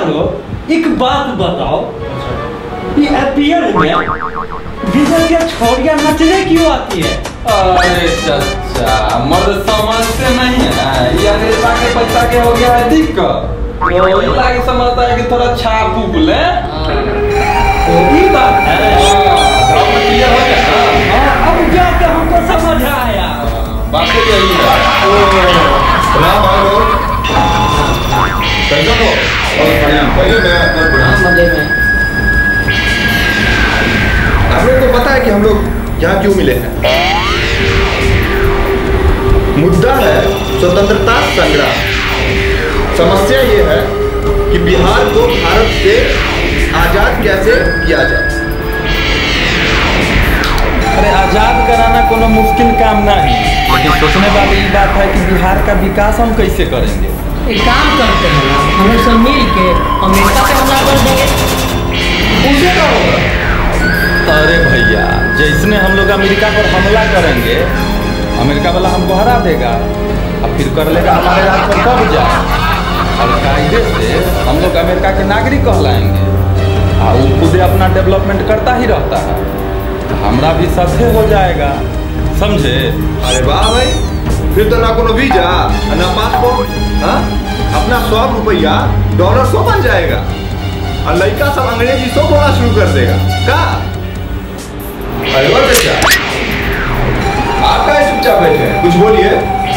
लोग एक बात बताओ, ये IPL में विजय के छोड़िया नचने क्यों आती है? अरे चाचा मर्द समझते नहीं है, ये अमेरिका के पैसा के हो गया है दिक्कत, तो लागे समझता है कि थोड़ा छाप फूक ले। ये बात है, क्लियर हो गया। अब जाके हमको समझ आया, बात तो यही है। हमें तो पता है कि हम लोग यहाँ क्यों मिले हैं। मुद्दा है स्वतंत्रता संग्राम। समस्या ये है कि बिहार को भारत से आजाद कैसे किया जाए। अरे आजाद कराना कोनो मुश्किल काम नहीं, लेकिन सोचने वाली ये बात है कि बिहार का विकास हम कैसे करेंगे। एक काम करते हैं ना, हम सब मिल के अमेरिका पे हमला कर देंगे। उसे क्या होगा? अरे भैया, जैसने हम लोग अमेरिका पर हमला करेंगे, अमेरिका वाला हमको हरा देगा और फिर कर लेगा हमारे राज्य पर कब्जा, और कायदे से हम लोग अमेरिका के नागरिक कहलाएंगे और वो खुद अपना डेवलपमेंट करता ही रहता है, तो हमारा भी साथे हो जाएगा, समझे? अरे वाह भाई, फिर तो ना कोनो वीजा ना पासपोर्ट, हाँ? अपना $100 $100 बन जाएगा और लड़का सब अंग्रेजी सो बोलना शुरू कर देगा का? अरे वाह बेटा, आप क्या चुपचाप बैठे हैं, कुछ बोलिए।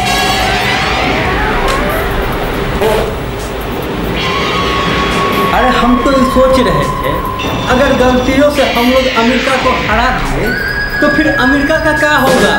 अरे हम तो ये सोच रहे थे, अगर गलतियों से हम लोग अमेरिका को हरा दें तो फिर अमेरिका का क्या होगा?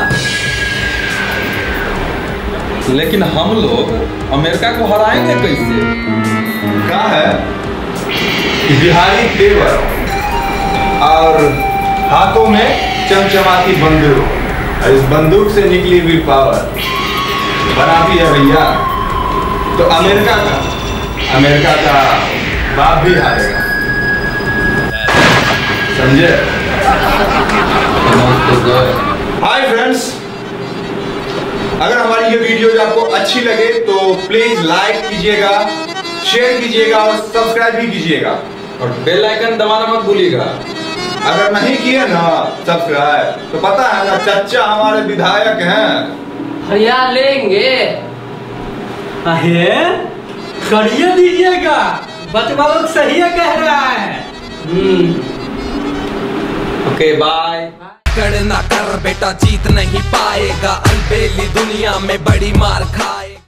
लेकिन हम लोग अमेरिका को हराएंगे कैसे? कहा है कि बिहारी तेवर और हाथों में चमचमाती बंदूक, और इस बंदूक से निकली हुई पावर बनाती है भैया, तो अमेरिका का बाप भी हारेगा, समझे? हाय फ्रेंड्स, अगर हमारी ये वीडियोज आपको अच्छी लगे तो प्लीज लाइक कीजिएगा, शेयर कीजिएगा और सब्सक्राइब भी कीजिएगा, और बेल आइकन दबाना मत भूलिएगा। अगर नहीं किए ना सब्सक्राइब तो पता है ना, चच्चा हमारे विधायक हैं, भैया लेंगे। अरे करिए दीजिएगा, बचवा लोग सही है कह रहा है। Okay bye. कर ना कर बेटा, जीत नहीं पाएगा, अलबेली दुनिया में बड़ी मार खाएगा।